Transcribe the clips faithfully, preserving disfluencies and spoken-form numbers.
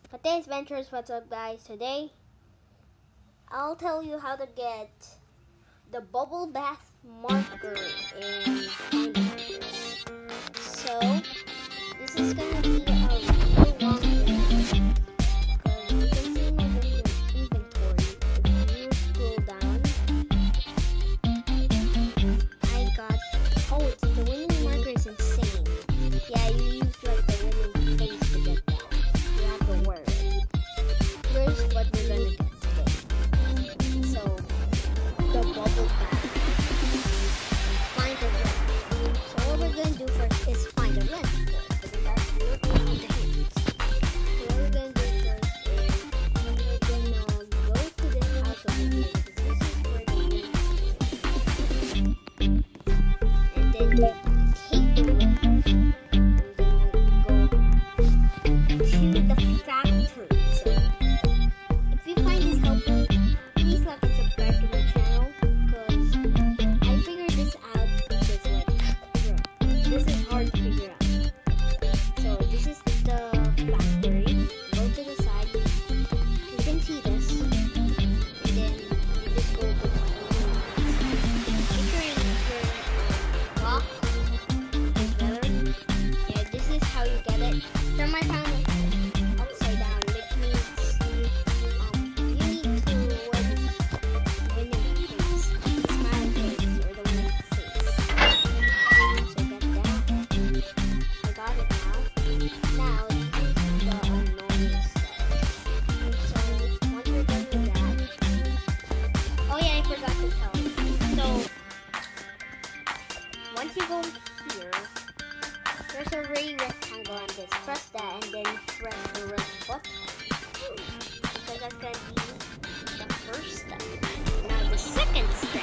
Today's Ventures, what's up guys? Today, I'll tell you how to get the bubble bath marker in Find Markers. So, this is gonna be a real long video because you can see my inventory. If you scroll down, I got, oh, it's, the winning marker is insane. Yeah, you use like the winning face to get that. You have to wear it. Here's what we're gonna get today. So, the bubble bath. Find a red. So what we're gonna do first is find a red. Because that's real on the hints. So what we're gonna do first is we're gonna go to this house over here because this is where the red is. And then you take the red. Once you go here, there's a ray rectangle on this. Press that and then press the red button. Because that's going to be the first step. Now the second step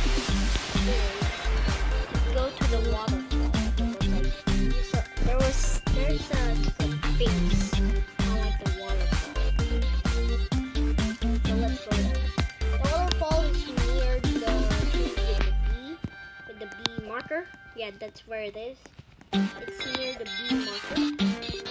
is to go to the waterfall. So there was, there's a space on like the waterfall. So let's go there. The waterfall is near the with the B marker. Yeah, that's where it is. It's near the B marker.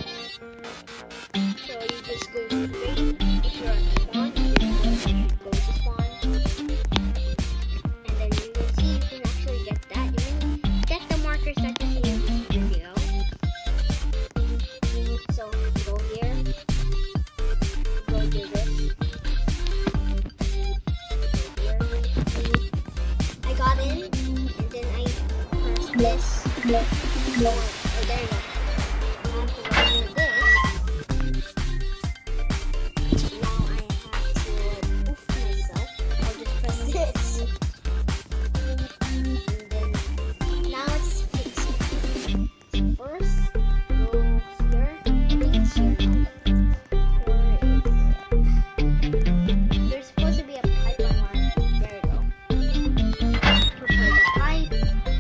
So you just go straight. If you're at spawn, you just go to spawn. And then you will see you can actually get that. You can get the markers that you see in this video. So go here. Go do this. Go here. I got in. This, click, click. Oh, there you go. I have to go near this. Now I have to oof myself. I'll just press this. And then, now it's fixing. So first, go here. I think it's here now. Where is it? There's supposed to be a pipe on our, there you go. Prepare the pipe.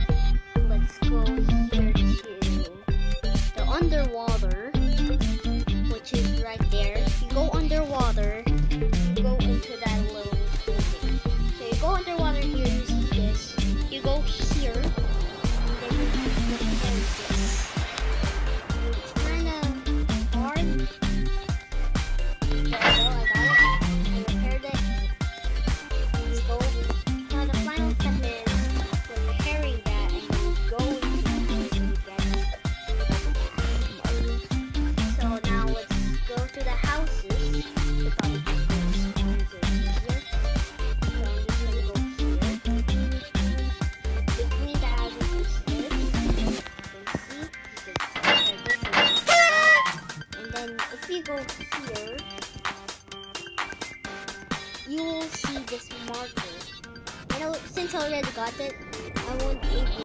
Underwater, which is right there. You go underwater, you go into that little thing. So you go underwater here, you see this. You go here, and then you prepare this. It's kind of hard. There you go, I got it. I repaired it. Let's go. Now the final step is preparing that and then going. If you go here, you will see this marker. You know, since I already got it, I won't be able